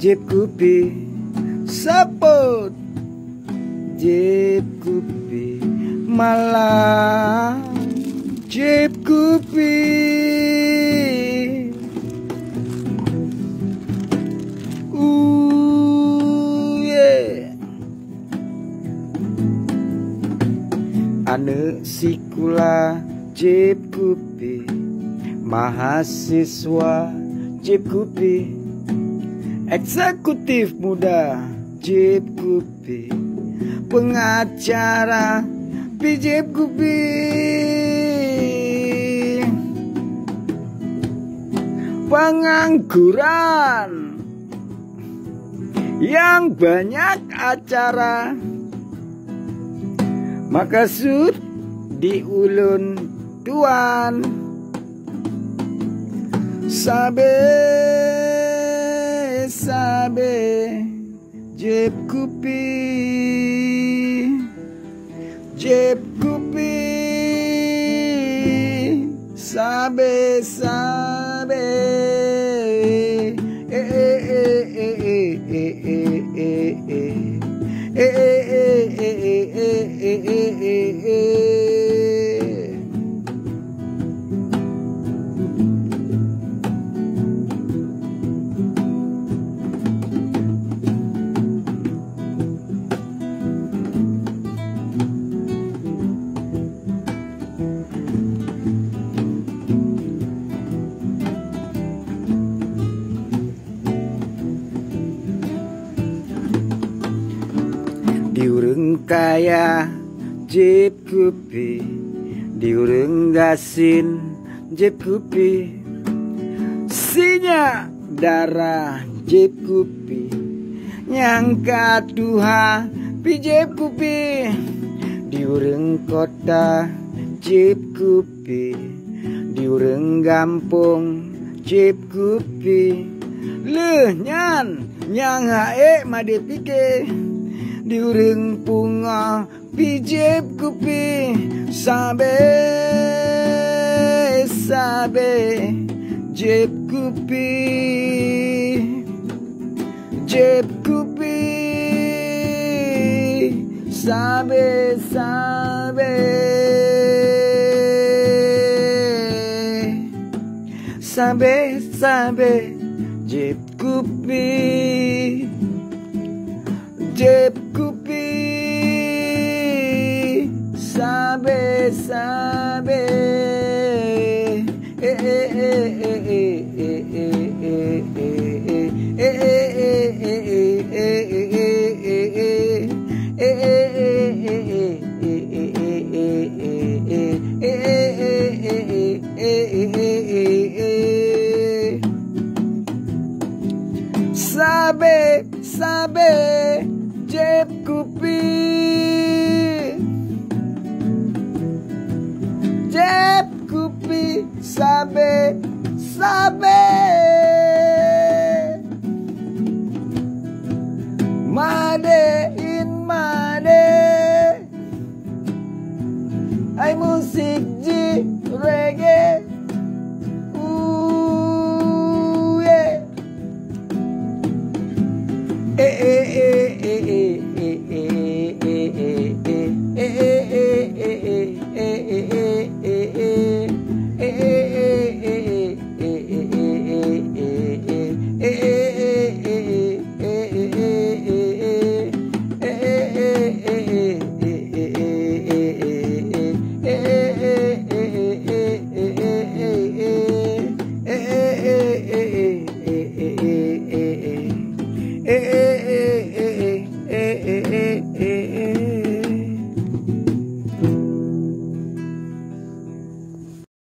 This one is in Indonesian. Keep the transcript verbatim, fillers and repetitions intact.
Jeb Kupi Sapot Jeb Kupi malam Jeb Kupi uh yeah. Ane sikula Jeb Kupi mahasiswa Jeb Kupi eksekutif muda Jeb Kupi pengacara Jeb Kupi pengangguran yang banyak acara makasud di ulun tuan sabe sabe Jeb Kupi Jeb Kupi sabe sabe eh eh eh eh eh eh eh eh eh eh eh diurung kaya Jeb Kupi diurung gasin Jeb Kupi sinya darah Jeb Kupi nyangka tuha pi Jeb Kupi diurung kota Jeb Kupi diurung gampung Jeb Kupi leh nyan nyang hae made pike diurung punga pi Jeb Kupi sabe sabe Jeb Kupi Jeb Kupi sabe sabe sabe sabe Jeb Kupi Jeb Kupi sabe sabe eh eh eh eh eh eh sabe sabe Jeb Kupi Jeb Kupi sabe sabe made in made ay musik ji reggae